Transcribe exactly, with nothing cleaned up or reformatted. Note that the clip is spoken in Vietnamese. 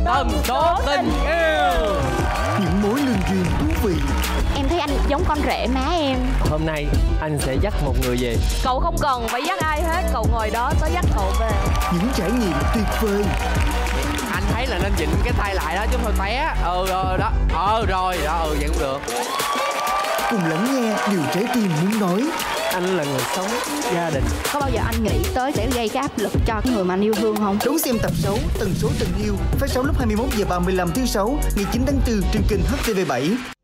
tần số tình yêu. Những mối lương duyên thú vị. Em thấy anh giống con rể má em. Hôm nay anh sẽ dắt một người về. Cậu không cần phải dắt ai hết, cậu ngồi đó tớ dắt cậu về. Những trải nghiệm tuyệt vời. Anh thấy là nên vịn cái tay lại đó chứ không thôi té. Ừ rồi đó. Ờ rồi đó, ừ vậy cũng được. Cùng lắng nghe điều trái tim muốn nói. Anh là người sống gia đình. Có bao giờ anh nghĩ tới sẽ gây cái áp lực cho cái người mà anh yêu thương không? Đón xem tập sáu Tần số tình yêu phát sóng lúc hai mươi mốt giờ ba mươi lăm thứ sáu ngày chín tháng tư trên kênh H T V bảy.